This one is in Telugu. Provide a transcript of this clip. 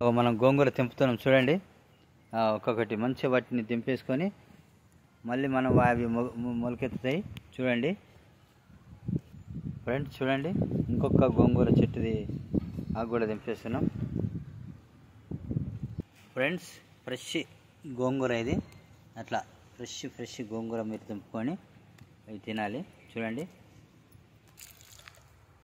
మనం గోంగూర తెంపుతున్నాం చూడండి. ఒక్కొక్కటి మంచిగా వాటిని తెంపేసుకొని మళ్ళీ మనం అవి మొలకెత్తుతాయి చూడండి ఫ్రెండ్స్. చూడండి ఇంకొక గోంగూర చెట్టుది ఆకు కూడా తెంపేస్తున్నాం ఫ్రెండ్స్. ఫ్రెష్ గోంగూర ఇది. అట్లా ఫ్రెష్ గోంగూర మీరు తెంపుకొని అవి తినాలి చూడండి.